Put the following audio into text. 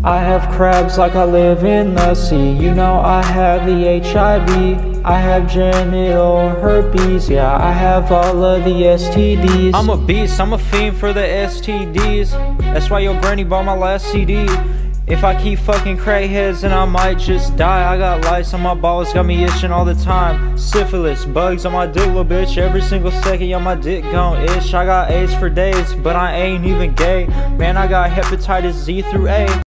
I have crabs like I live in the sea. You know I have the HIV. I have genital herpes. Yeah, I have all of the STDs. I'm a beast, I'm a fiend for the STDs. That's why your granny bought my last CD. If I keep fucking crackheads, then I might just die. I got lice on my balls, got me itching all the time. Syphilis, bugs on my dick, little bitch. Every single second, yeah, my dick gon' itch. I got AIDS for days, but I ain't even gay. Man, I got hepatitis Z through A.